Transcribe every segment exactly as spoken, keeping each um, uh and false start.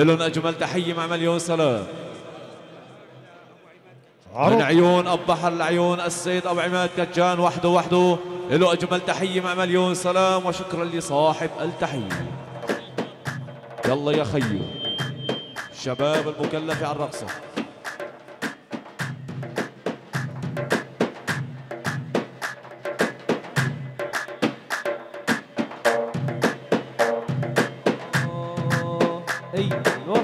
لهم أجمل تحية مع مليون سلام من عيون أبو بحر لعيون السيد أبو عماد كجان وحده وحده له أجمل تحية مع مليون سلام وشكرا لصاحب التحية. يلا يا خيو شباب المكلفة على الرقصة. ايوه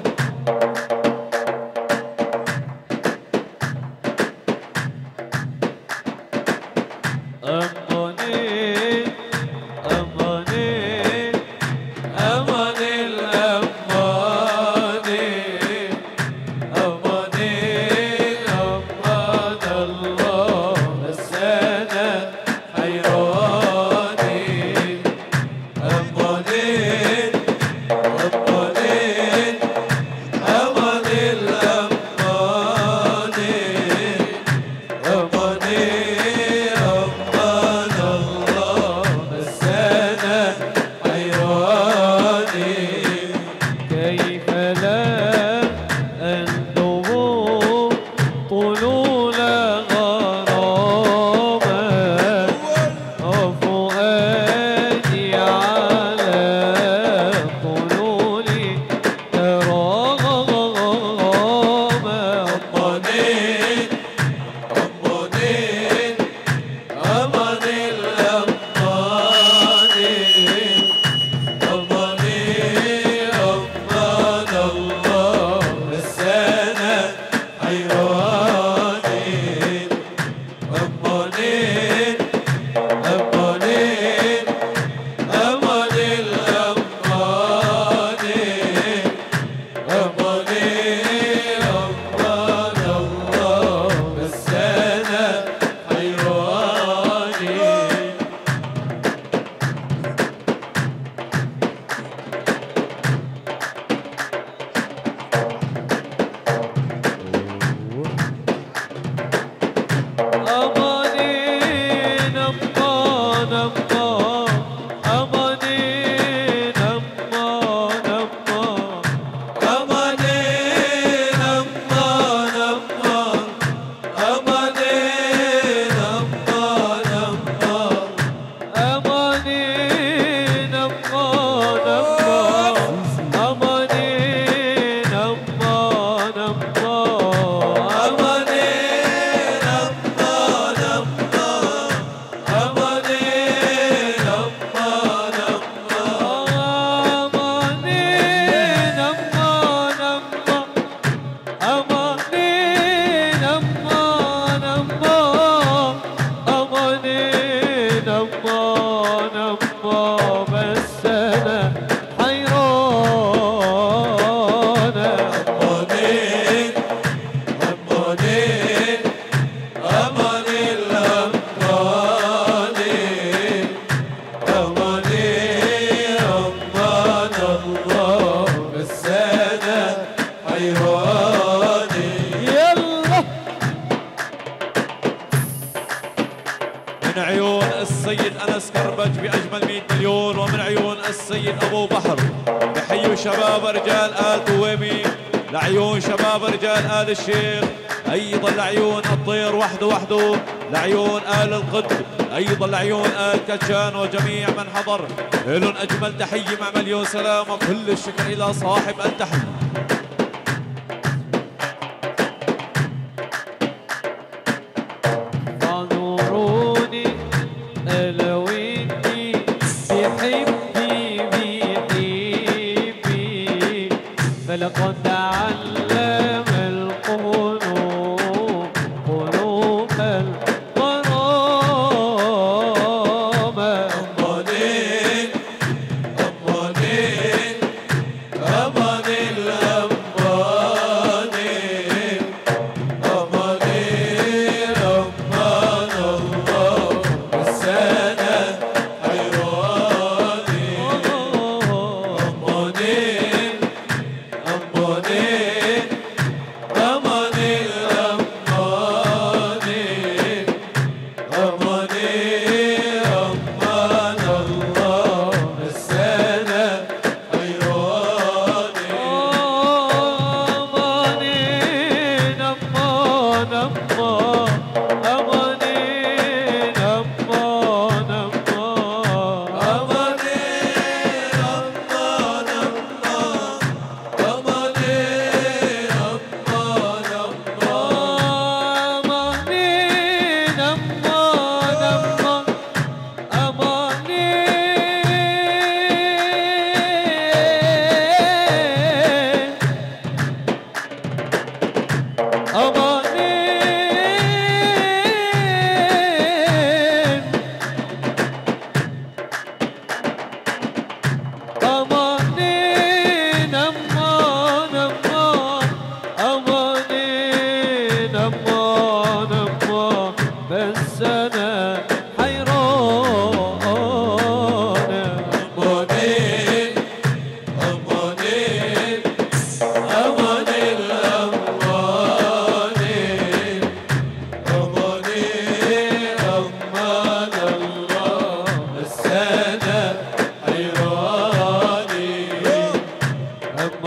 الشيخ ايضا لعيون الطير وحده وحده لعيون آل القد ايضا لعيون آل كتشان وجميع من حضر لهم اجمل تحيه مع مليون سلام وكل الشكر الى صاحب التحيه. فانوروني الويني بحبي بحبي فلقد علم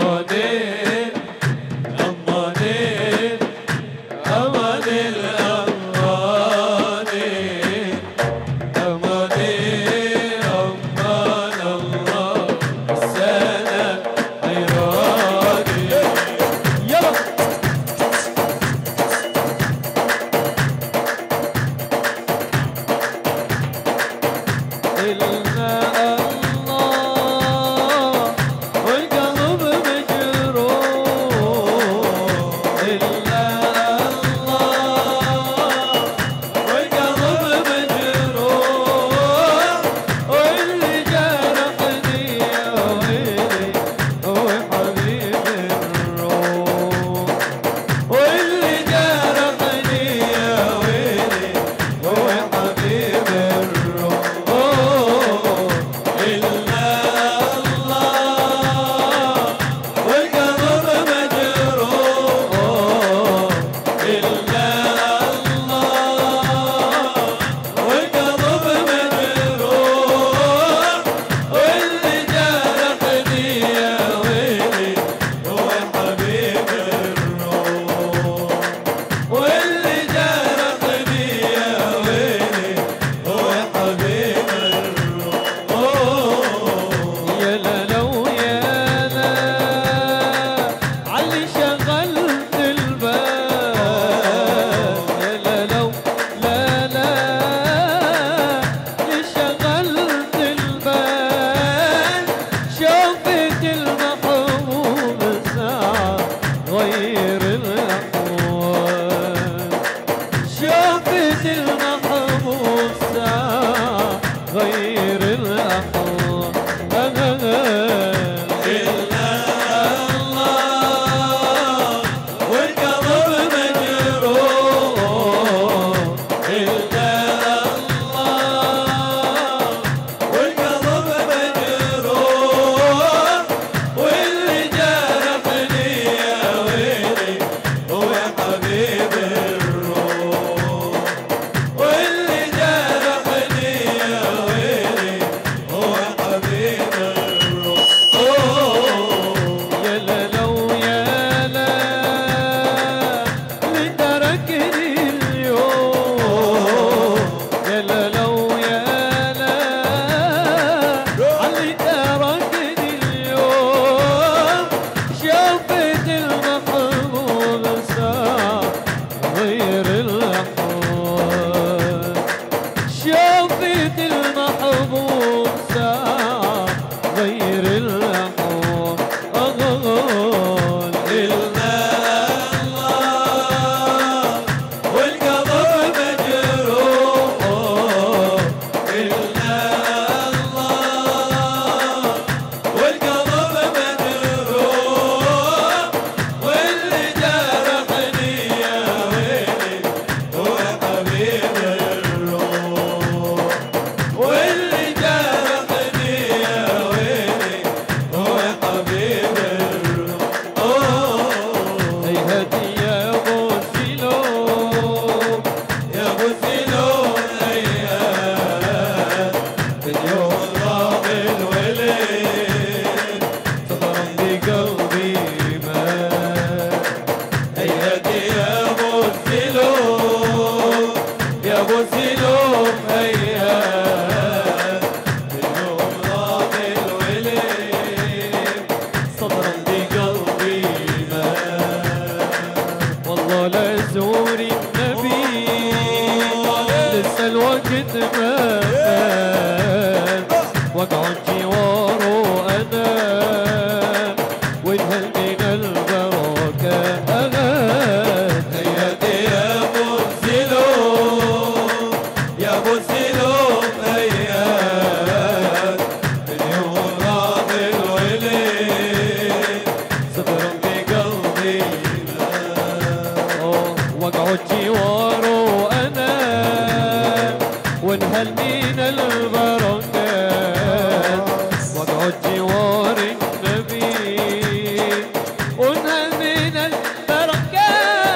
ونهل من البركات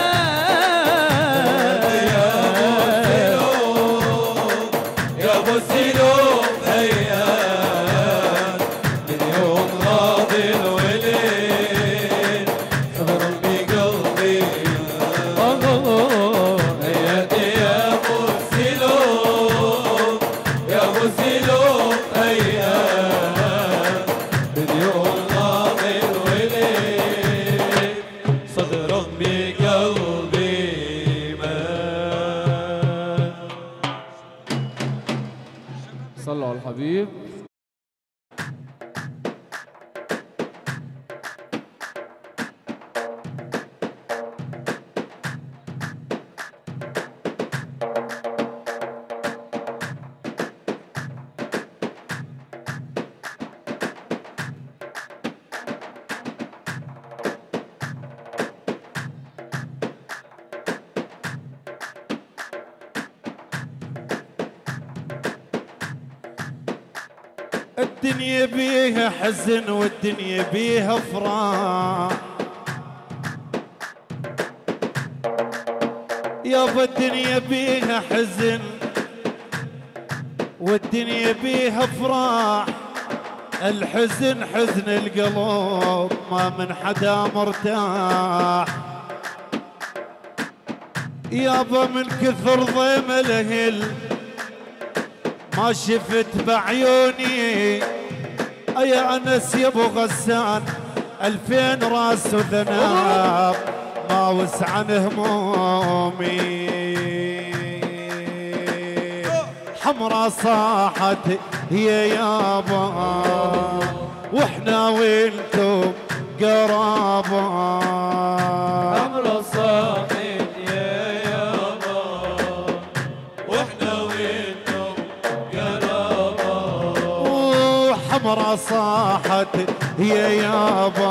الدنيا بيها حزن والدنيا بيها فرح، يابا الدنيا بيها حزن والدنيا بيها فرح. الحزن حزن القلب ما من حدا مرتاح، يابا من كثر ضيم الهل ما شفت بعيوني. يا انس يا ابو غسان الفين راس وذناب ما وسعن همومي. حمرا صاحت هي يابا واحنا وانتم قرابا. حمرا صاحت يا يابا واحنا وانتم قرابا. حمرا صاحت هي يابا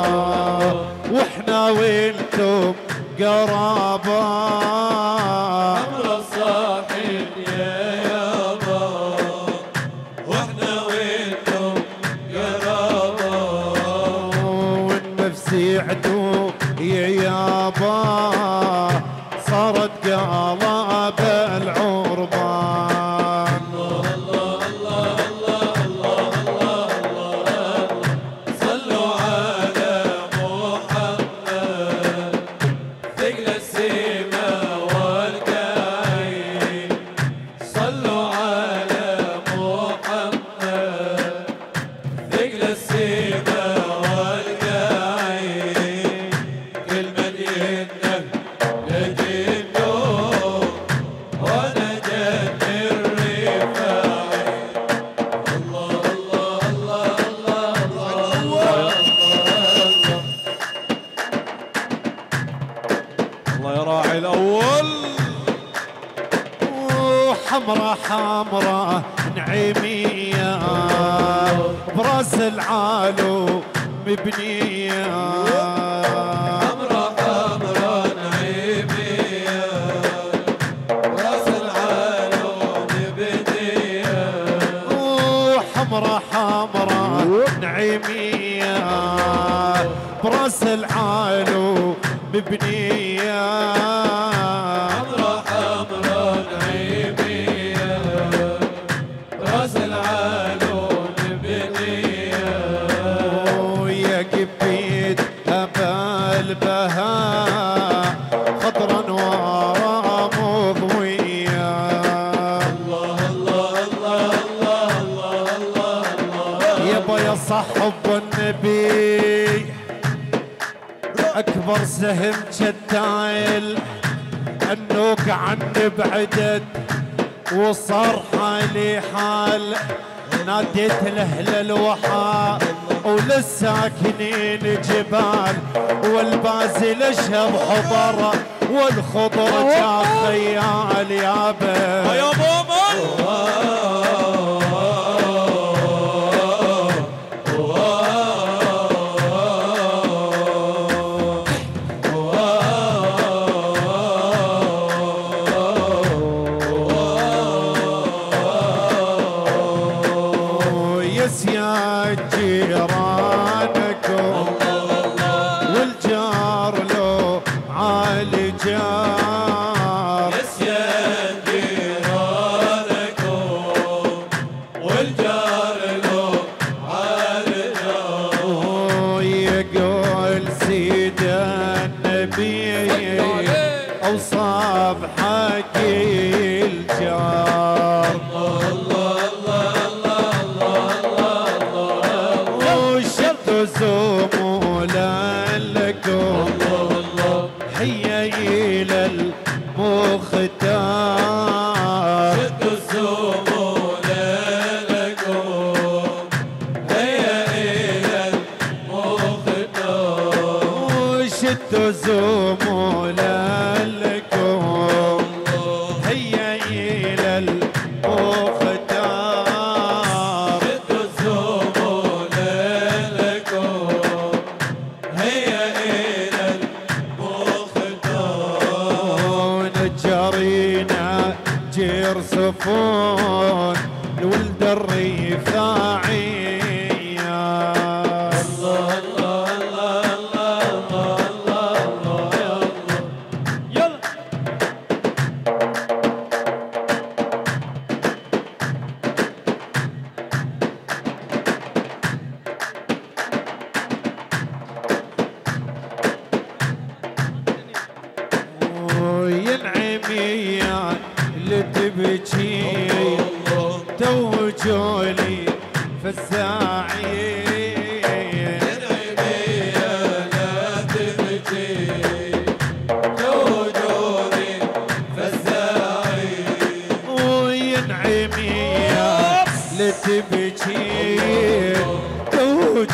واحنا وانتم قرابا. حمرا صاحت يا يابا واحنا وانتم قرابا. والنفس يعدو يا يابا صارت قلب العربان. الله الله الله الله الله الله صلوا على محمد ثقل السما والكعين. صلوا على محمد ثقل السما والكعين. كل مدينة لجنه وانا جن الرفاعي. الله الله الله الله الله الله يا راعي الاول. حمرا حمرا نعيمية براس العالو مبنية. حمرا حمرا نعيمية راس العالو مبنية. حمرا حمرا نعيمية براس العالو مبنية. حمرا حمرا نعيمية راس العالو مبنية. ويا قبيت أبا البهاء خضرا ورا مضوية. الله الله الله الله الله الله الله يبا يا صحب النبي أكبر سهم شتايل النوك عن بعدت وصار حالي حال. ناديت لأهل الوحى وللساكنين جبال والبازل اشهب حضر والخضر جاء خيال يابا. يا ماما يا جيرانكم والجار لو عالي جار. يس يا جيرانكم والجار له عالي جار. يقول سيد النبي اوصاف حكي الجار. زمولا لكم هيا إلى المختار. شدوا الزمولا لكم هيا إلى المختار. شدوا زمولا لكم هيا إلى المختار. شدوا الزمولا لكم هيا إلى المختار. نجرينا جير صفون الولد الرفاعي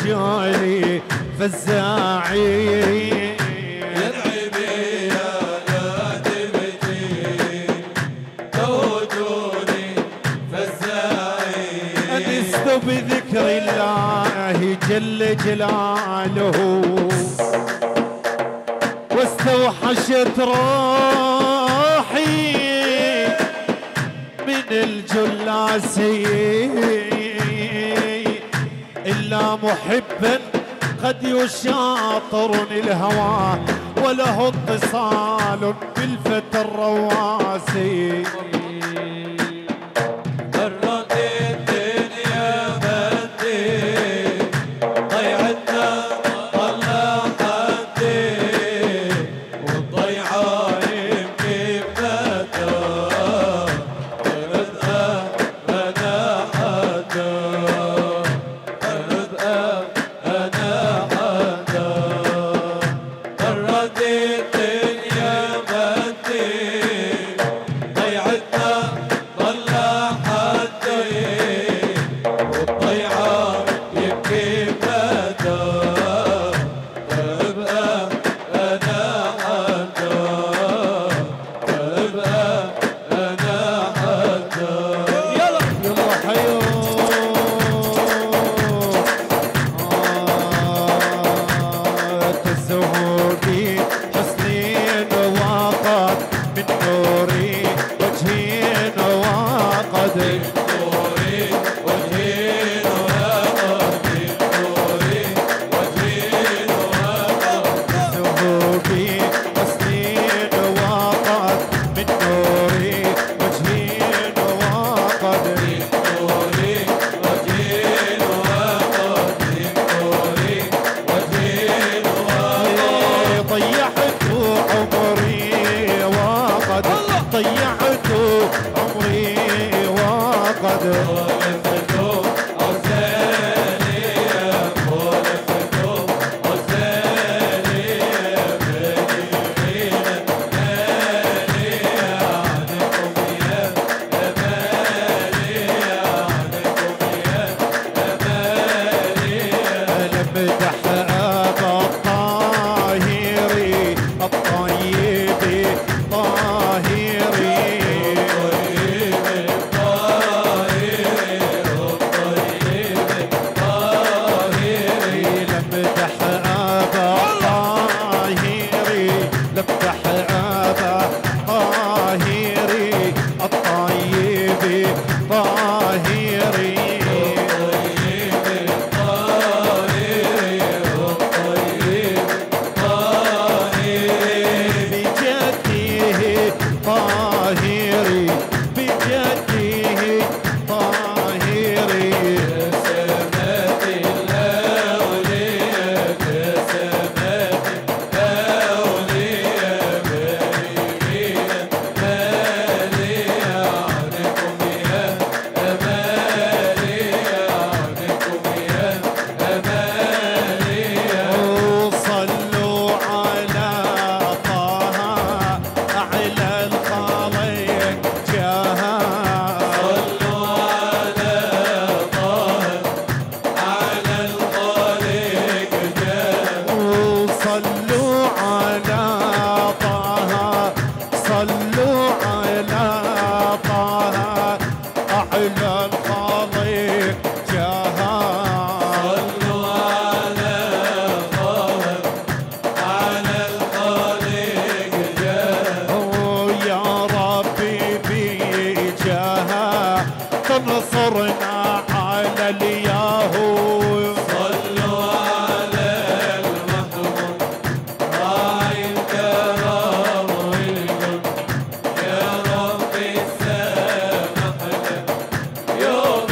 رجالي فزاعي يدعي بي يا كاتبتي توجوني فزاعي أنست بذكر الله جل جلاله واستوحشت روحي من الجلاسي إلا محبا قد يشاطرني الهوى وله اتصال بالفتى الرواسي مرت الدنيا بدي ضيعتنا طلع حدي والضيعة يمكن بدا رزقه أنا حدا رزقه أنا حدا مرت الدنيا بدي ضيعتنا طلع حدي والضيعة يبكي بدا تبقى أنا حدا تبقى أنا حدا يلا يلا حيو تزهودي حسنين وقد من نوري وجهين وقد نوري وجهين وقد نوري وجهين وقد زهودي حسنين وقد من نوري وجهين وقد نوري وجهين وقد نوري وجهين وقد ضيعت عمري وقد ضيعت عمري وقد ولفتو أوزاني ولفتو أوزاني بني غينا مالي عنكم يا أمالي عنكم يا أمالي لمدح أبا الطاهري الطيب طاهري لمدح أبا الطاهري لمدح أبا الطاهري الطيب طاهري بجده طاهري بجده طاهري صلوا على طه أعلى الخليق جاها صلوا على طه على الخالق جاه صلوا على طه صلوا على طه أعلى الخليق جاها صلوا على طه على الخالق جاه يا ربي بجاها تنصرنا على اليهود صلوا على المحمود راعي الكرام والجود يا ربي سامح لنا يوم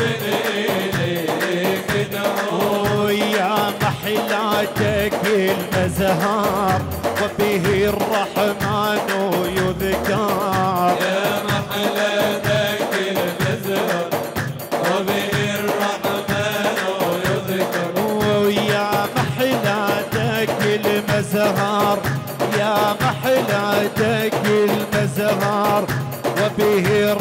إليك ندعو يا محلاتك المزهار وبه الرحمن يذكر يا محلتك المزهر وبه الرحمن يذكر يا محلاتك المزهار يا محلاتك المزهار وبه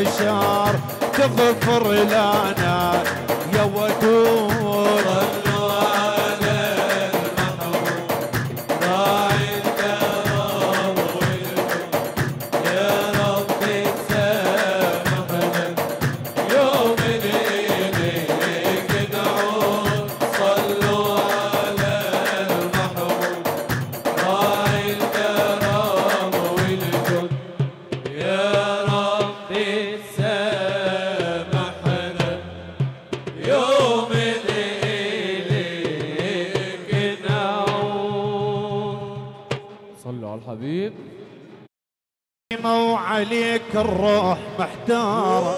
المشار تغفر لنا يا ودود. صلوا على المحبوب راعي الكرم والجود يا رب سامحنا يوم إليك نعود. صلوا على المحبوب راعي الكرم والجود يا رب سامحنا يوم إليك نعود. صلوا على الحبيب. وعليك الروح محتارة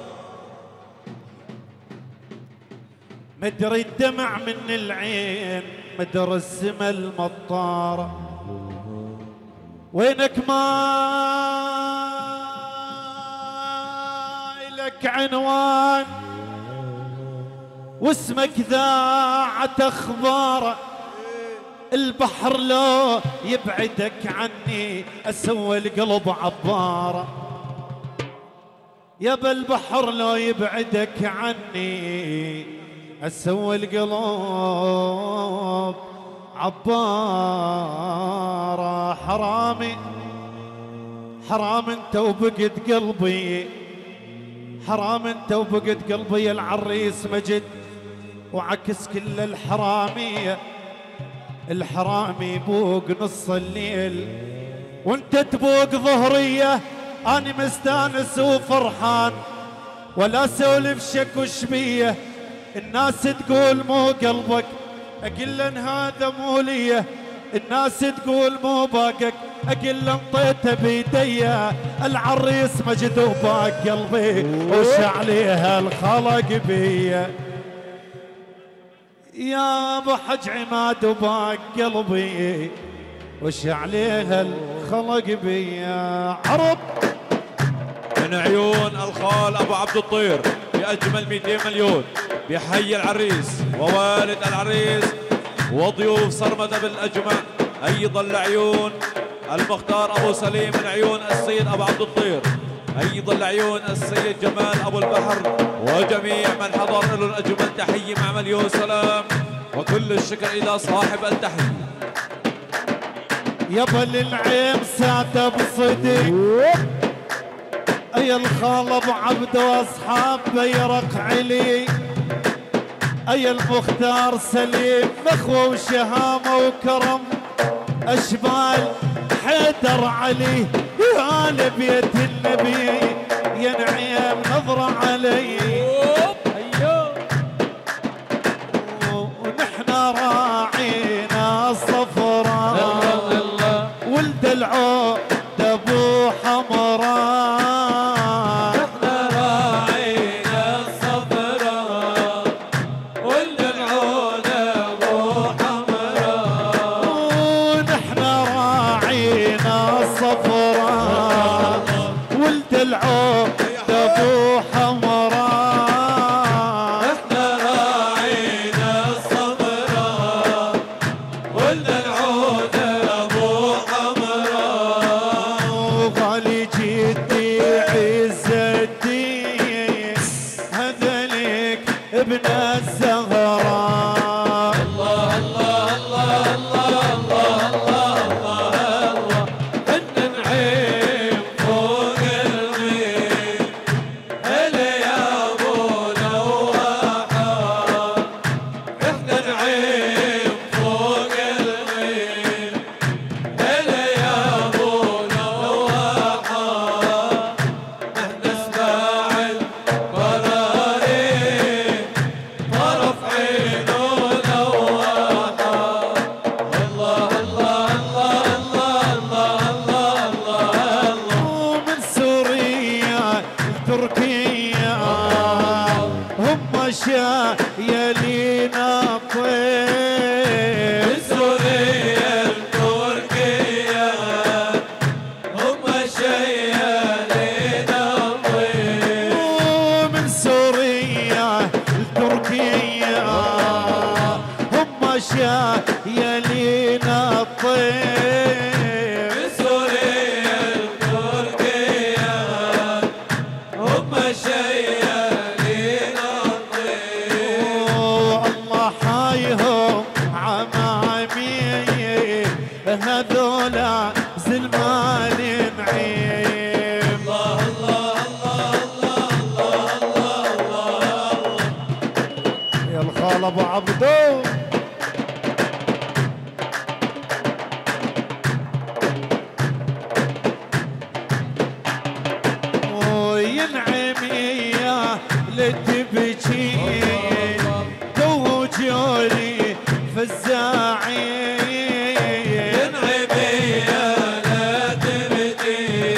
مدري الدمع من العين مدري السما المطارة وينك ما لك عنوان واسمك ذاعة اخباره البحر لو يبعدك عني اسوى القلب عباره يابا البحر لو يبعدك عني اسوى القلب عباره. حرامي حرام انت وبقت قلبي حرام انت وبقت قلبي العريس مجد وعكس كل الحراميه الحرامي يبوق نص الليل وانت تبوق ظهريه. اني مستانس وفرحان ولا سولف شك وشبيه الناس تقول مو قلبك اقل ان هذا مو ليه الناس تقول مو باقك اقل انطيته بيديه. العريس مجد وباق قلبي وش عليها الخلق بيه يا ابو حج عماد وباق قلبي وش عليها الخلق بيا. عرب من عيون الخال ابو عبد الطير باجمل مئتين مليون بحي العريس ووالد العريس وضيوف صرمده بالاجمع. ايضا لعيون المختار ابو سليم من عيون السيد ابو عبد الطير. ايضا لعيون السيد جمال ابو البحر وجميع من حضر له الاجمل تحيه مع مليون سلام وكل الشكر الى صاحب التحيه. يابا للعين ساده بصدق اي الخال ابو عبد واصحاب بيرق علي اي المختار سليم نخوه وشهامه وكرم اشبال حيدر علي يا لبيت النبي ينعم نظره علي. ونحن راعينا الصفراء ولد العود ابو حمراء. نحن راعينا الصفراء ولد العود ابو حمراء. ونحن راعينا الصفراء ولد العود ابو حمراء. نحن راعينا الصفراء ولد العود ابو حمراء. وغالي جدا المال نعيم. الله الله الله الله الله الله الله يا الخال ابو عبدو وينعم اياه لتبكي توجولي فزاعي. ينعم اياه لا تبكي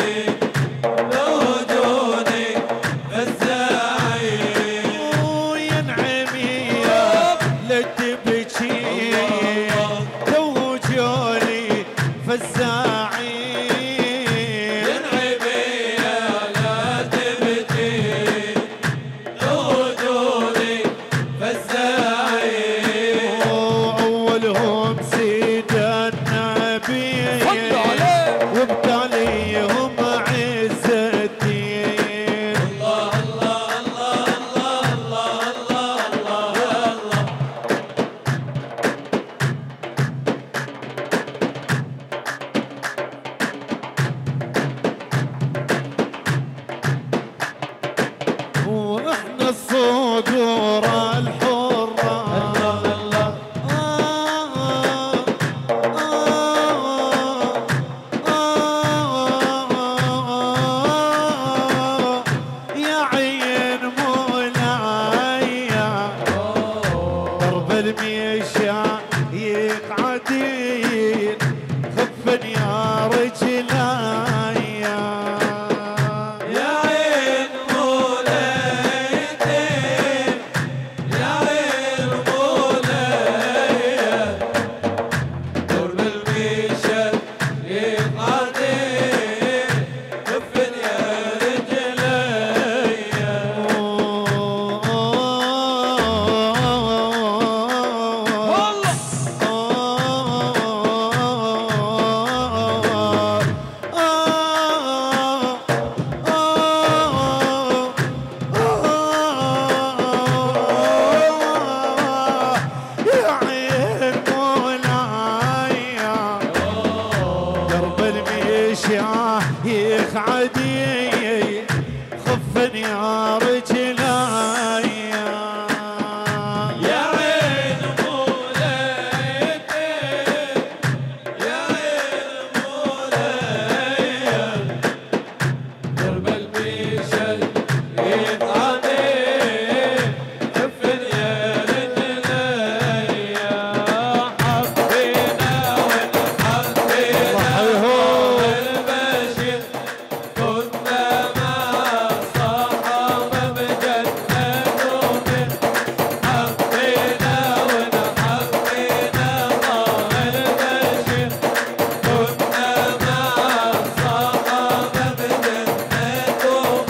توجوني فزاعي. وينعم اياه لتبكي توجولي فزاعي. وبتاليهم عز الدين. الله الله الله الله الله الله الله واحنا الصقور الحرة. الله الله الميشا يقعدين خفن يا رجلاي. يا عين مولايتي يا عين مولاي درب الميشا يقعدين خفن يا رجلاي. يقعدي خفن يا رجلاي. يا عين مولايتي يا عين مولاي درب الميشل يقعدي خفن يا رجلاي. حبينا ونحبينا والبشر كنا مع الصحابة بجنتهم. حبينا ونحبينا طه البشر كنا مع الصحابة بجنتهم.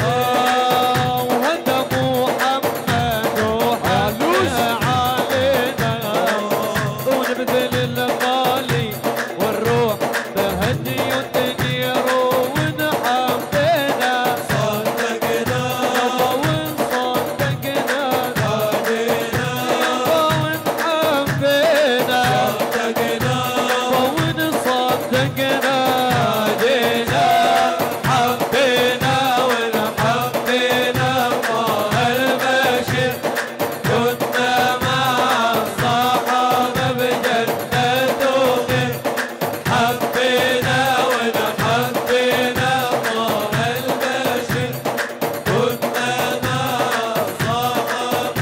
وهدى محمد وحلوش علينا ونبذل الغالي والروح بهدي وتغيير ونحبينا. صدقنا ونصدقنا هدينا ونحبينا صدقنا ونصدقنا هدينا حبينا ونحبينا طه البشر كنا مع الصحابة بجنتهم. حبينا ونحبينا طه البشر كنا مع الصحابة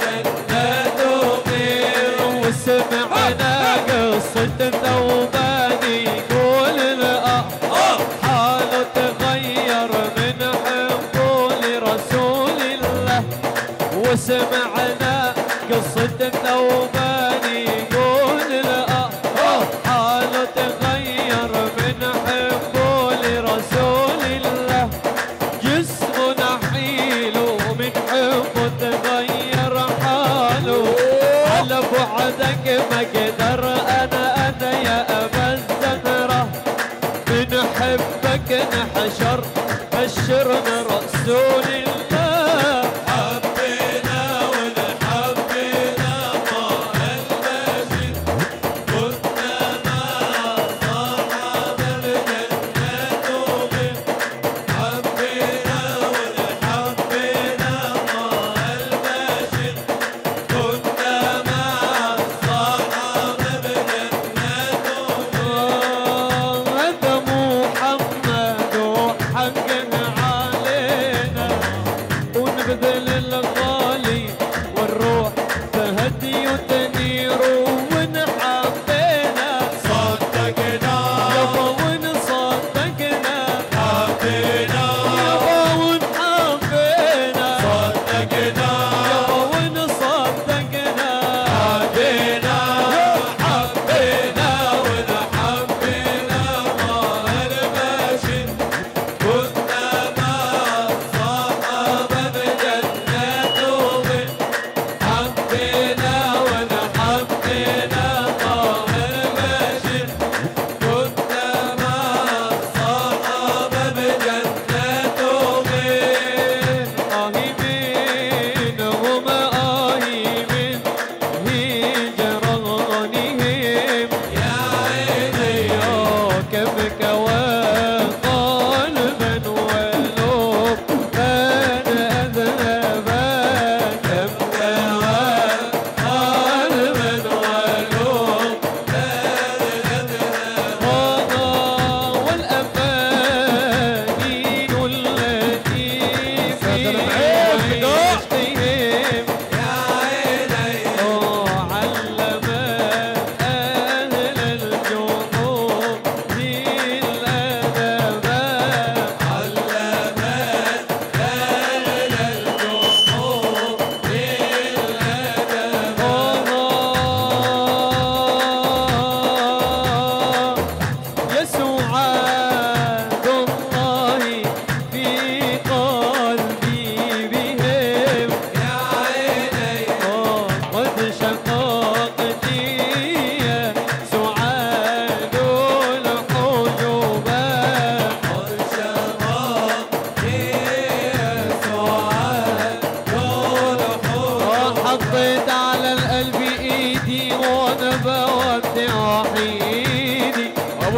بجنتهم. وسمعنا قصة الثوبان يقول الأخ حاله تغير من حبه لرسول الله. وسمعنا قصة الثوبان يقول الأخ حاله تغير من حبه لرسول الله. جسمه نحيل ومن حبه تغير حاله. على بعدك ما قدر انا انا يا ابا الزهره بنحبك نحشر بشرنا رسول الله. حبينا ونحبينا طه البشر كنا مع الصحابة بجنتهم.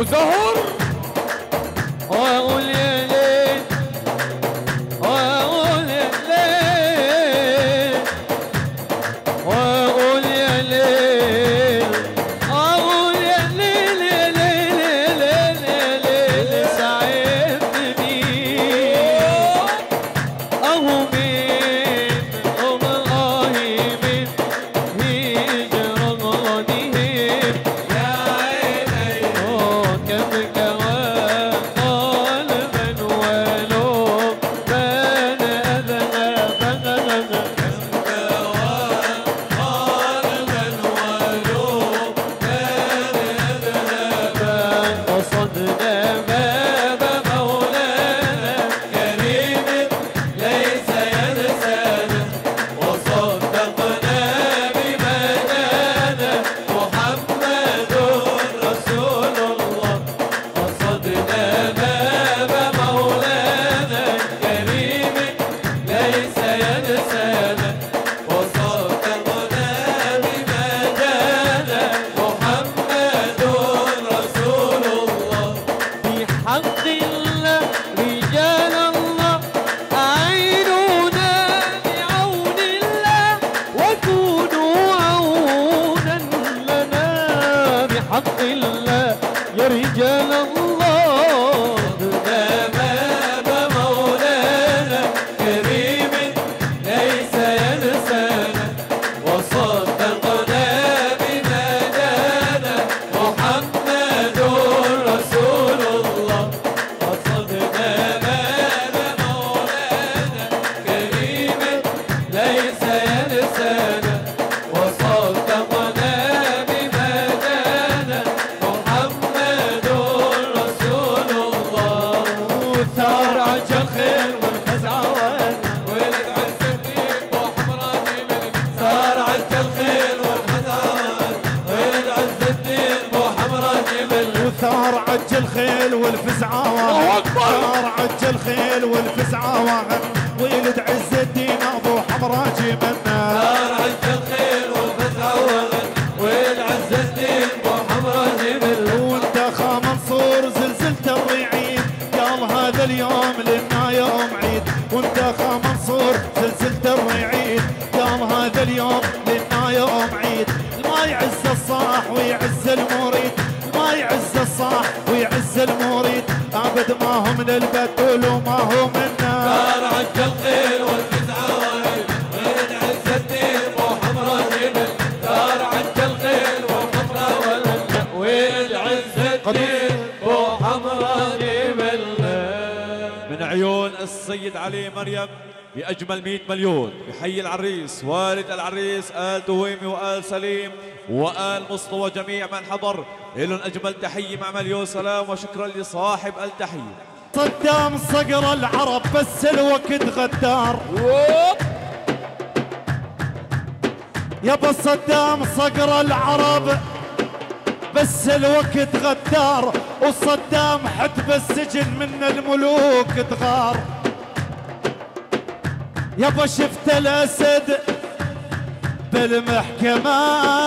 زهر واقول يا ليل واقول يا ليل واقول يا ليل اقول يا ليل يا ليل يا ليل يا ليل ساعدني اهو مين والله مين هجراني يا عيني كم كوان قلبا ولو بان اذهب اذهب وصدنا باب مولانا كريم ليس ينسانا وصدقنا بما جانا محمد رسول الله وصدنا باب مولانا كريم ليس ينسانا وصدقنا بما جانا محمد رسول الله بحق الله رجال الله أعينونا بعون الله وكونوا عونا لنا بحق الله يا رجال الله باب مولانا كريم ليس ينسانا وصدقنا بما جانا محمد رسول الله وصدقنا باب مولانا كريم ليس ينسانا وصدقنا بما جانا محمد رسول الله وثار عجل خير والخزعوان ولد عز الدين بوحمراني من ثار عجل خير والخزعوان ولد عز الدين بوحمراني من وثار عج الخيل والفزعة واحد ثار عج الخيل والفزعة واحد ولد عز الدين ابو حمراجي منا ثار عجل خير والخزعوان ولد عز الدين بوحمراني من وانت خا منصور زلزلت الرعيد قال هذا اليوم لنا يوم عيد وانت خا منصور زلزلت الرعيد قال هذا اليوم لنا يوم عيد ما يعز الصاح ويعز المريد ما يعز الصاح ويعز المريد ابد ما هو من البتول وما هو منا ثار عجل خير والخزعوان ولد عز الدين بوحمراني من ثار عجل خير والخزعوان ولد عز الدين بوحمراني من من عيون السيد علي مريم بأجمل مئة مليون بحي العريس والد العريس آل دويمي وآل سليم وآل مصطفى جميع من حضر إلن أجمل تحية مع مليون سلام وشكرا لصاحب التحية. صدام صقر العرب بس الوقت غدار يابا صدام صقر العرب بس الوقت غدار وصدام حد بالسجن من الملوك تغار يابا شفت الاسد بالمحكمة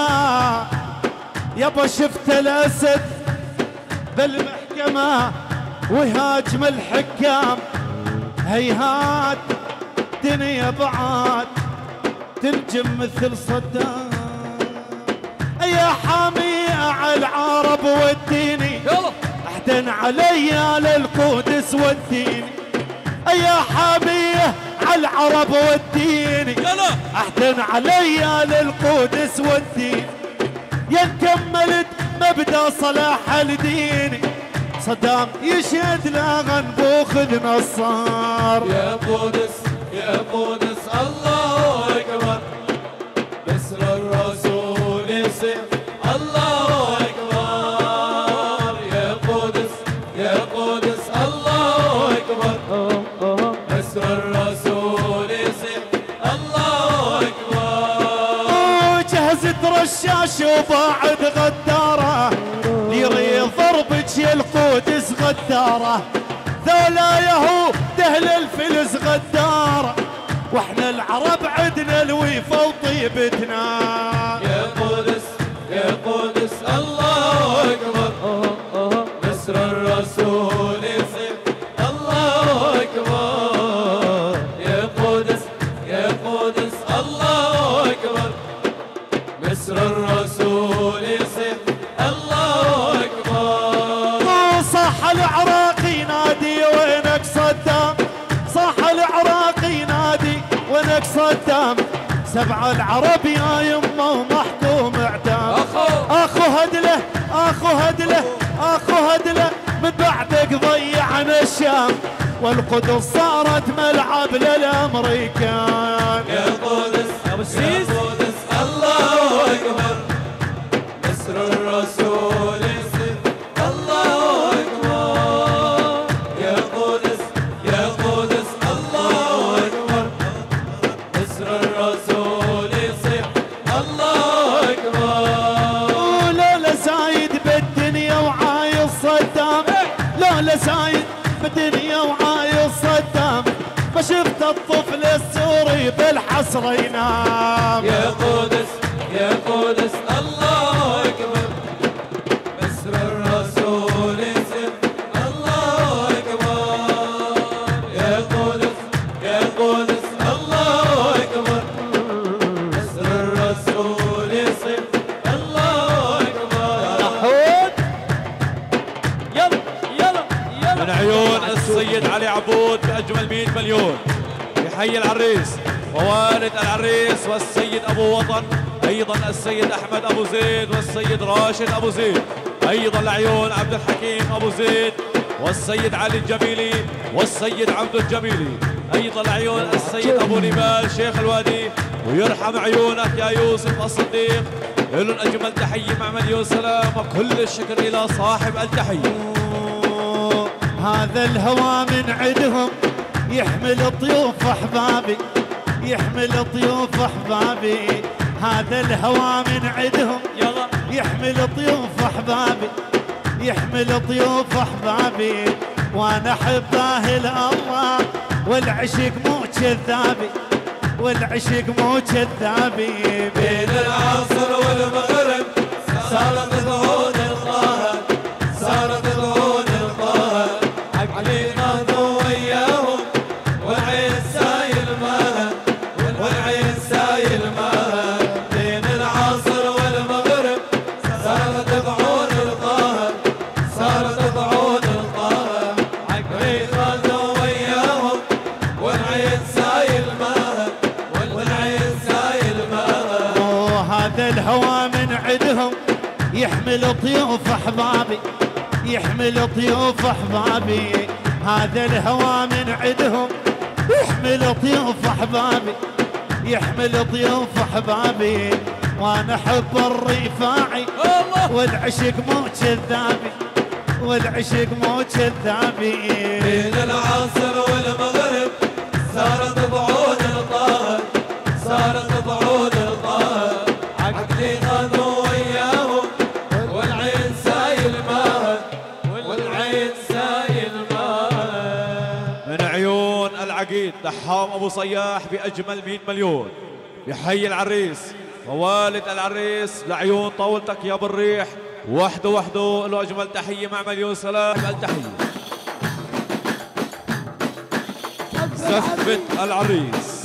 يابا شفت الاسد بالمحكمة ويهاجم الحكام هيهات دنيا بعاد تنجم مثل صدام يا حامي على العرب والديني احتن علي للقدس والديني يا حامي على العرب والديني احتن علي للقدس والديني يا كملت مبدا صلاح الديني صدام يشهد لا غنبوخ نصار يا قدس يا قدس الله اكبر بسر الرسول يسير الله اكبر يا قدس يا قدس الله اكبر بسر الرسول يسير الله اكبر جهزت رشاش وبعد غداره يريد ضربك يا القدس غداره ذولا يهو دهل الفلس غداره واحنا العرب عدنا الويفه وطيبتنا يا قدس يا قدس الله اكبر سبع العرب يا يمه ومحكوم اعدام. اخو هدله اخو هدله اخو هدله من بعدك ضيعنا الشام، والقدس صارت ملعب للامريكان. يا قدس يا قدس الله اكبر، نصر الرسول يصير الله اكبر. يا قدس يا قدس الله اكبر، نصر الرسول يصير الله اكبر. ولولا زايد بالدنيا وعايز صدام، لولا زايد بالدنيا وعايز صدام، ما شفت الطفل السوري بالحصر ينام. يا قدس يا قدس الله اكبر، نصر الرسول يصير الله اكبر. يا قدس يا قدس الله اكبر، نصر الرسول يصير الله اكبر. يلا يلا يلا من عيون السيد علي عبود بأجمل مئة مليون، يحيي العريس ووالد العريس والسيد أبو وطن، أيضا السيد أحمد أبو زيد والسيد راشد أبو زيد، أيضا لعيون عبد الحكيم أبو زيد والسيد علي الجميلي والسيد عبد الجميلي، أيضا لعيون السيد أبو نبال شيخ الوادي. ويرحم عيونك يا يوسف الصديق، لهم أجمل تحية مع مليون سلام وكل الشكر إلى صاحب التحية. هذا الهوى من عدهم يحمل طيوف احبابي، يحمل طيوف احبابي. هذا الهوى من عدهم يلا يحمل طيوف احبابي، يحمل طيوف احبابي. وانا احبه الله والعشق مو كذابي، والعشق مو كذابي. بين العصر والمغرب صارت ذهون القاهر، صارت ذهون القاهر، عقلي غاضوا وياهم والعين سايل ماها، والعين سايل ماها. بين العصر والمغرب صارت ذهون القاهر، صارت ذهون القاهر، عقلي غاضوا وياهم والعين سايل ماها، والعين سايل ماها. هذا الهوى من عدهم يحمل طيوف احبابي، يحمل طيوف احبابي. هذا الهوى من عدهم يحمل طيوف احبابي، يحمل طيوف احبابي. وانا احب الرفاعي والعشق مو كذابي، والعشق مو كذابي. بين العصر والمغرب صارت بعود القاهر، صارت بعود القاهر، عقلي غاضوا وياهم والعين سايل ماها، والعين سايل ماها. من عيون العقيد دحام ابو صياح باجمل مئة مليون، يحيي العريس ووالد العريس لعيون طولتك يا بالريح، وحده وحده له اجمل تحيه مع مليون سلام. التحيه زفة العريس،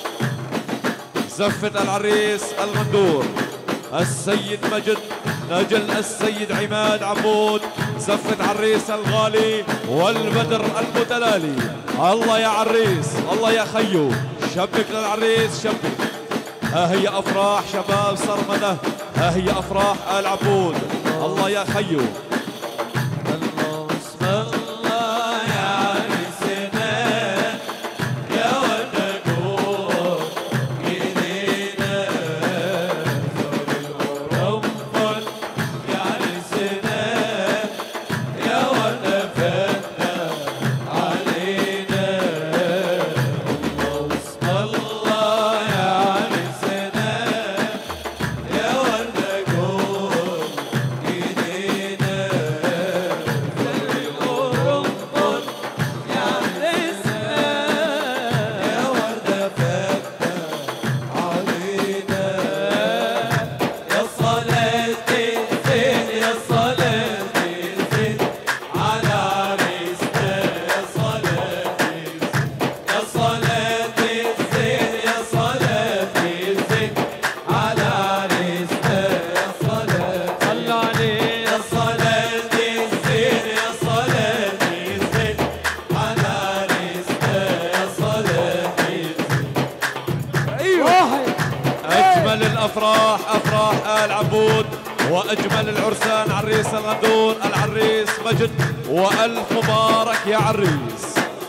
زفة العريس الغندور السيد مجد نجل السيد عماد عبود، زفة عريس الغالي والبدر المتلالي. الله يا عريس، الله يا خيو، شبك للعريس شبك. ها هي افراح شباب صرمده، ها هي افراح آل عبود. الله يا خيو. الله بسم الله يا عريسنا يا ودكور ايدينا زور القرنفل يا عريسنا يا ودفتنا علينا. الله بسم الله يا عريسنا يا ودكور ايدينا الافراح افراح ال عبود، واجمل العرسان عريس الغندور العريس مجد، والف مبارك يا عريس.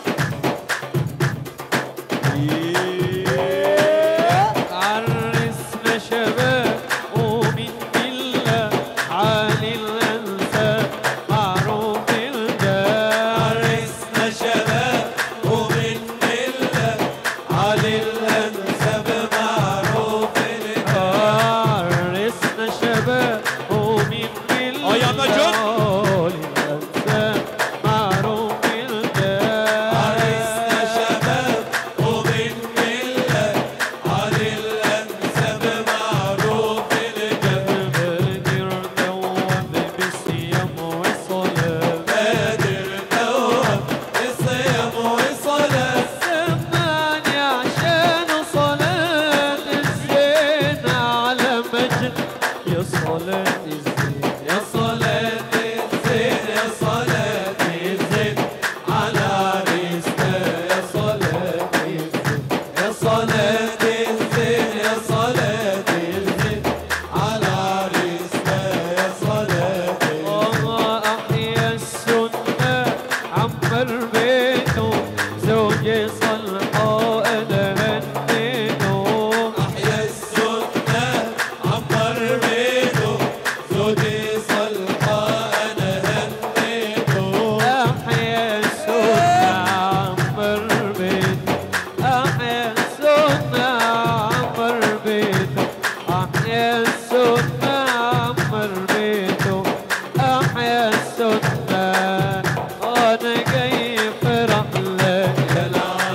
عرسنا شباب ومن بالله عالي الانساب معروف الجاه. عرسنا شباب ومن بالله عالي الانساب معروف الجاه. عرسنا شباب ومن بالله اه يا مجد. عالي الانساب معروف الجاه. عرسنا شباب ومن بالله عالي الانساب معروف الجاه. بدر دوام بالصيام والصلاة، بدر دوام الصيام والصلاة. سمعني عشان صلاة الزين على مجد يا صلاة الزين يا صلاة الزين يا صلاة الزين على عريسنا. يا صلاة الزين يا صلاة الزين يا صلاة الزين على عريسنا. يا صلاة الزين. الله أحيا السنة عمر بيته زوجي صلحة أنا هنيته. أحيا السنة عمر بيته زوجي صلحة أنا هنيته. أحيا السنة عمر بيته، أحيا السنة عمر بيته، أحيا السنة عمر بيته، أحيا السنة. أنا جاي فرح لك يا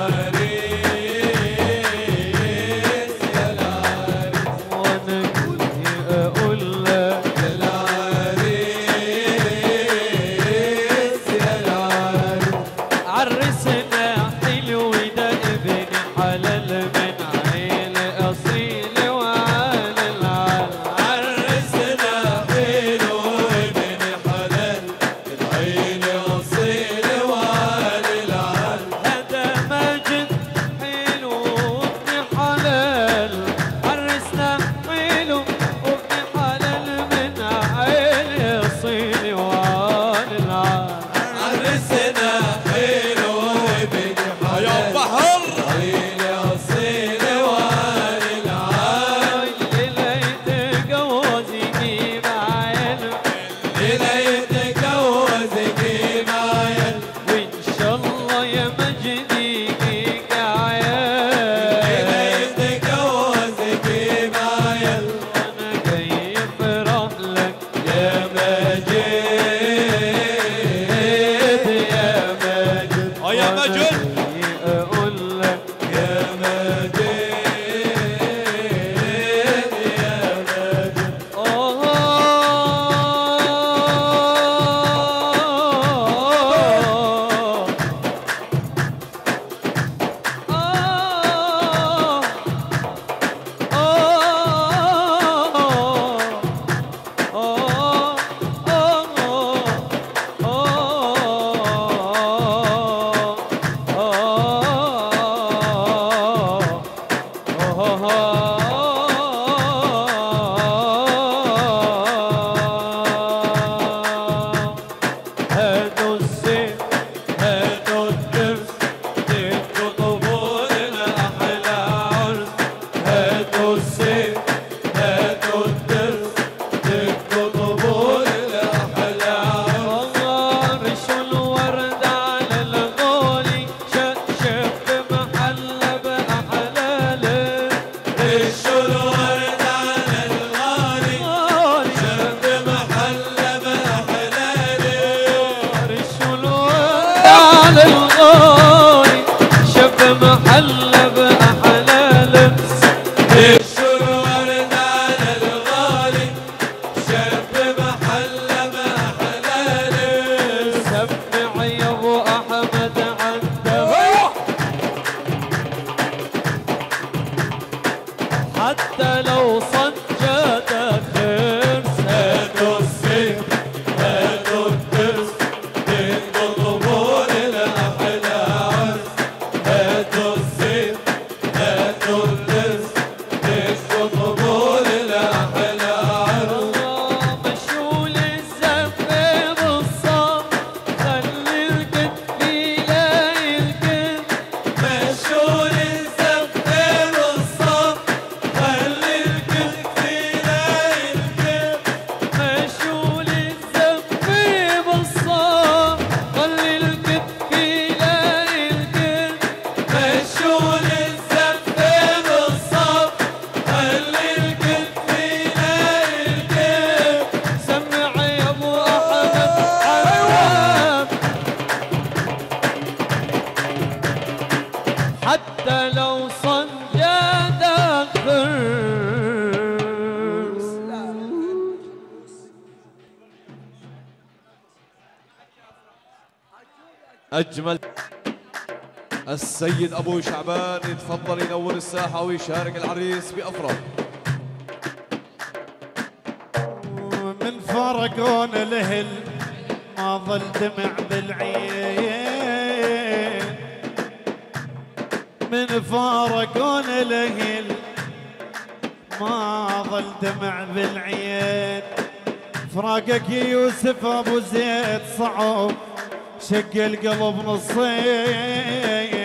العريس يا العريس وأنا كنت أقول لك يا العريس يا العريس. عرسنا حلو ده ابن حلال من عيل أصيل وعال العال. عرسنا حلو ابن حلال العين أصيل وعال العال. هذا مجد حلو ابن حلال، عرسنا حلو ابن حلال من عيل أصيل وعال العال. عرسنا حلو ابن حلال يا بحر العين أصيل وعال العال. الليلة يتجوز يجيب عيال، الليلة يتجوز يجيب عيال. وإن شاء الله يا مجد يجيك عيال. الليلة يتجوز يجيب عيال. أنا جاي أفرح لك يا مجد يا مجد. اه يا مجد. وأنا جاي أقول لك يا مجد يا مجد. هاتوا السيف هاتوا الدرس تبقوا طبول الأحلى عرس. هاتوا السيف هاتوا الدرس تبقوا طبول الأحلى عرس. الله رشوا الورد على الغولي، شف محلى بأحلاله. رشوا الورد على الغالي شد محلى بأحلاله. رشوا الورد على الغولي شف محلى بأحلاله. رشوا الورد على الغالي شد محلى بأحلاله. سمع يا ابو احمد عندك حتى لو صجت خير. هاتوا السيف هاتوا الدرس تبقوا طبول الأحلى عرس. هاتوا السيف حتى لو صجدك فرس. أجمل السيد أبو شعبان يتفضل ينور الساحة ويشارك العريس بأفراح. من فرقون الأهل ما ظل دمع بالعين، من فارقون الأهل ما ظل دمع بالعين. فراقك يا يوسف أبو زيد صعب شق القلب نصين.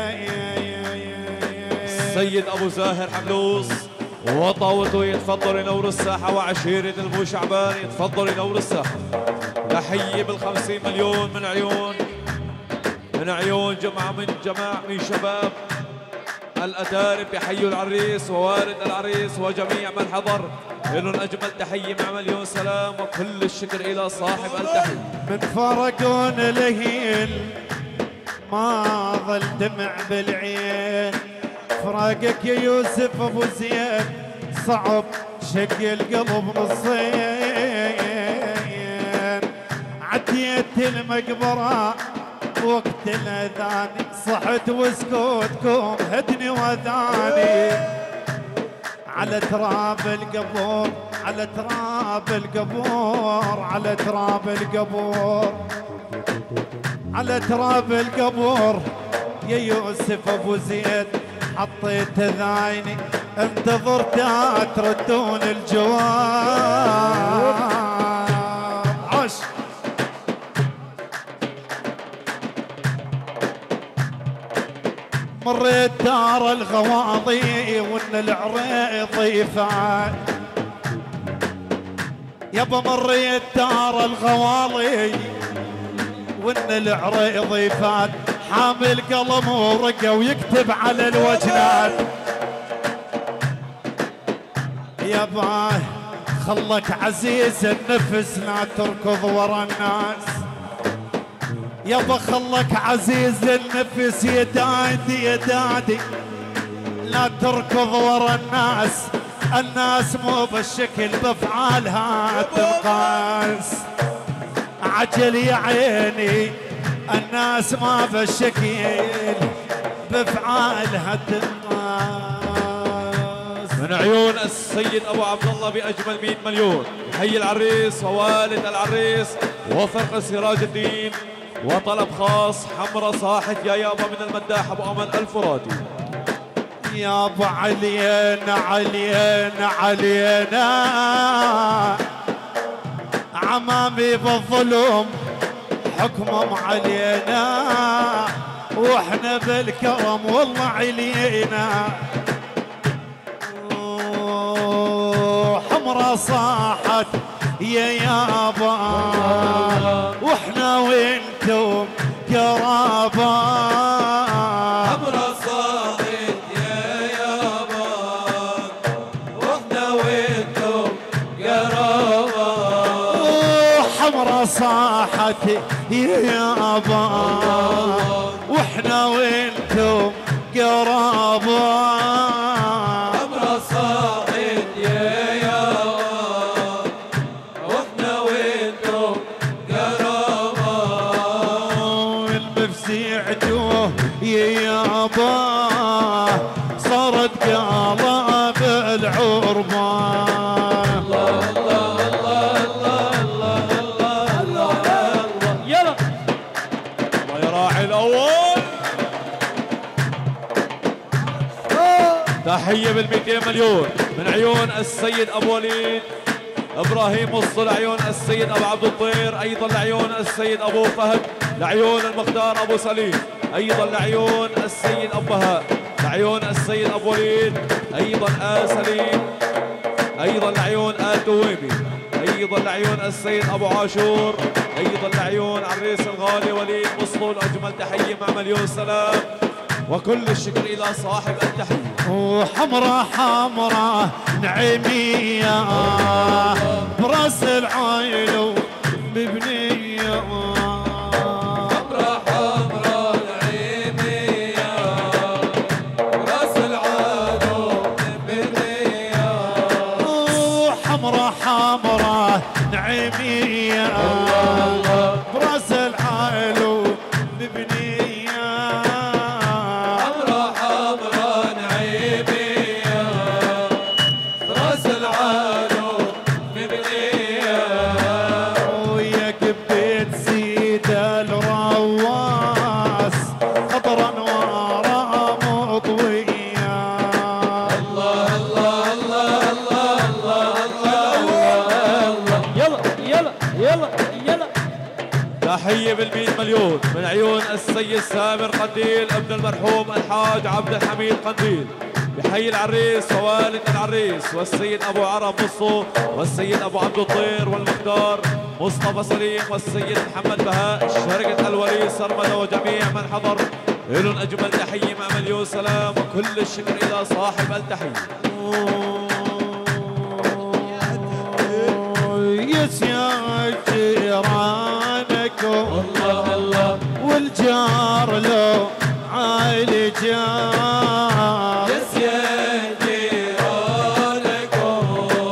السيد أبو زاهر حملوس وطاوته يتفضل ينور الساحة، وعشيرة أبو شعبان يتفضل ينور الساحة. تحية بالخمسين مليون من عيون من عيون جمعة من جماعة من شباب الأتارب يحيوا العريس ووالد العريس وجميع من حضر. لهم أجمل تحية مع مليون سلام وكل الشكر إلى صاحب التحية. من فرقون الهيل ما ظل دمع بالعين. فراقك يا يوسف أبو زيد صعب شق القلب نصين. عديت المقبرة وقت الأذان صحت وسكوتكم هدني وذاني. على تراب القبور على تراب القبور على تراب القبور على تراب القبور يا يوسف أبو زيد حطيت ذايني انتظرت تردون الجواب. عش مريت دار الغواضي وان العريض يفعل. يابا مريت دار الغواضي وان العريض يفعل. حامل قلم ورقه ويكتب على الوجنات. يابا خلك عزيز النفس لا تركض ورا الناس. يابا خلك عزيز النفس يا دادي يا دادي لا تركض ورا الناس. الناس مو بالشكل بافعالها تنقاس. عجل يا عيني الناس ما بالشكل بافعالها تنقاس. من عيون السيد ابو عبد الله باجمل مئة مليون حي العريس ووالد العريس وفرقه سراج الدين وطلب خاص حمرة صاحت يا يابا من المداح ابو امل الفراتي. يابا علينا علينا علينا عمامي بالظلم حكمهم علينا واحنا بالكرم والله علينا. حمرة صاحت يا يابا واحنا وانتم قرابا. حمرة صاحت يا يابا واحنا وانتم قرابا. حمرة صاحت يا يابا واحنا وانتم قرابا. حمرة صاحت يا يابا واحنا وانتم قرابا. المفزيع جوه يا يابا صارت قلب العربان. تحية بالمئتين مليون من عيون السيد أبو وليد إبراهيم وسط لعيون السيد أبو عبد الطير، أيضا لعيون السيد أبو فهد، لعيون المختار أبو سليم، أيضا لعيون السيد أبو بهاء، لعيون السيد أبو وليد، أيضا آل سليم، أيضا لعيون آل دويبي، أيضا لعيون السيد أبو عاشور، أيضا لعيون عريس الغالي وليد مسطول. أجمل تحية مع مليون سلام وكل الشكر إلى صاحب التحية. وحمرة حمرة نعيمية براس العايل مبنية. حمرة حمرة نعيمية تحية بالمئة مليون من عيون السيد سامر قنديل ابن المرحوم الحاج عبد الحميد قنديل. بحيي العريس ووالد العريس والسيد ابو عرب نصو والسيد ابو عبد الطير والمختار مصطفى سليم والسيد محمد بهاء شرقة الولي سرمدة وجميع من حضر. لهم اجمل تحية مع مليون سلام وكل الشكر الى صاحب التحية. يس يا جيرانكم الله الله والجار لو عالي جار. يس يا جيرانكم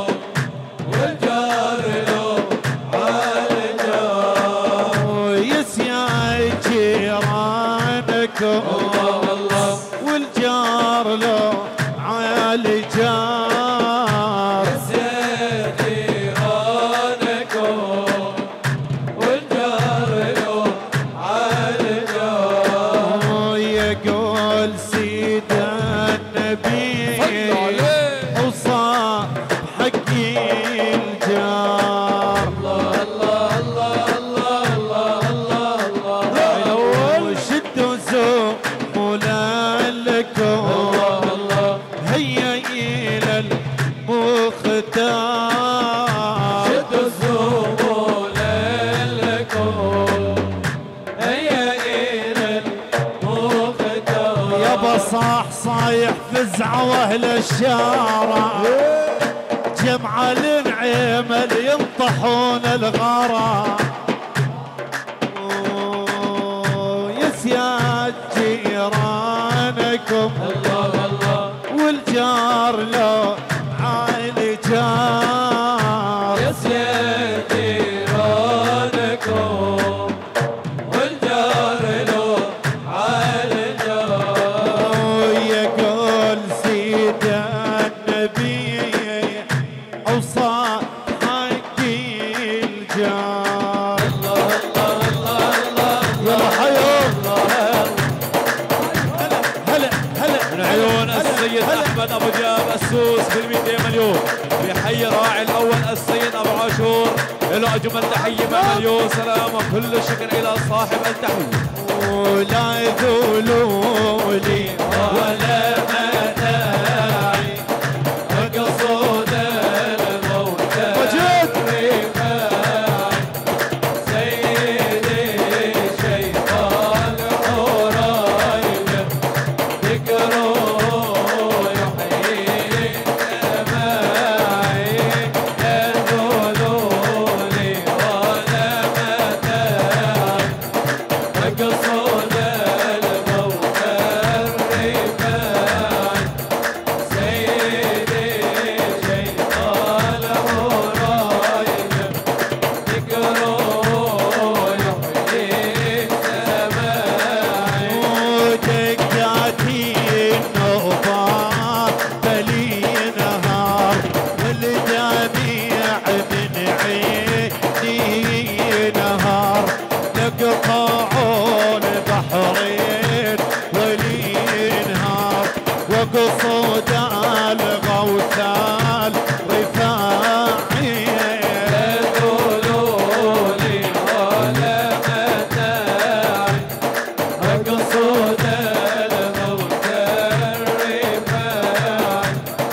والجار لو عالي جار. يس يا جيرانكم الله الله والجار لو عالي جار. يس يا جيرانكم والجار لو عالي جار. يقول سيد النبي وصاحب حقي الجار. الله الله الله الله الله الله الله وشدوا زمولا لكم الله الله هيا إلى المختار. شدوا الزمول لكم هيا إلى المختار. يابا صاح صايح فزعة واهل الشارع جمع النعيم اللي ينطحون الغرام. يس يا جيرانكم الله الله والجار لو عالي جار. يس يا جيرانكم والجار لو عالي جار. يقول سيد النبي اوصى حقي الجار. الله الله الله الله يلا حيو هلا هلا من عيون السيد احمد ابو دياب السوس بالمئتين مليون. بحيي راعي الاول السيد ابو عاشور له اجمل تحيه مع مليون سلام وكل الشكر الى صاحب التحيه. ولا يذولوا لي ولا متاعي مقصود الموت وجد الرفاعي. سيدي شيطان حرايب ذكره يحيي سماعي. لا تذولوني ولا متاعي مقصود الموت الرفاعي. سيدي شيطان حرايب ذكره يحيي سماعي. ودقاتي النوبات بلي نهار والجميع من عيني نهار. نقطعون بحرين ولي نهار وقصود الغوثان رفاعي. لا تذولوني ولا متاعي مقصود الموت الرفاعي.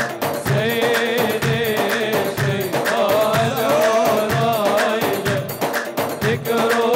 سيدي شيطان حرايب ذكره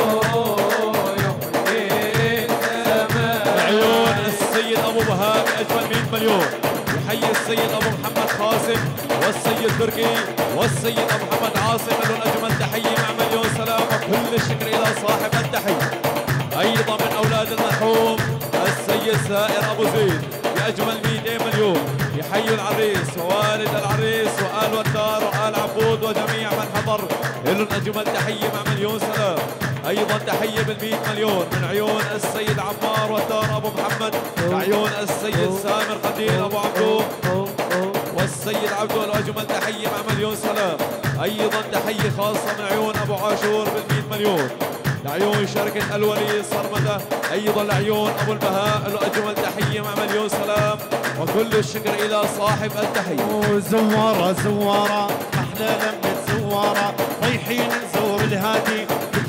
يحيي سماعي. عيون السيد ابو بهاء باجمل مئة مليون. يحيي السيد ابو محمد قاسم والسيد تركي والسيد ابو محمد عاصم لهم اجمل تحيه مع مليون سلام وكل الشكر الى صاحب التحيه. ايضا من اولاد المرحوم السيد سائر ابو زيد باجمل مئتين مليون. يحيي العريس ووالد العريس وآل وتار وآل عبود وجميع من حضر. لهم اجمل تحيه مع مليون سلام. ايضا تحيه بالمئة مليون من عيون السيد عمار وتار ابو محمد وعيون السيد سامر قنديل ابو عبدو والسيد عبدو له اجمل تحيه مع مليون سلام. ايضا تحيه خاصه من عيون ابو عاشور بالمئة مليون. لعيون شركة الولي صرمدة. أيضا لعيون أبو البهاء له أجمل تحية مع مليون سلام وكل الشكر إلى صاحب التحية. وزوارة زوارة أحلى لمة زوارة رايحين نزور الهادي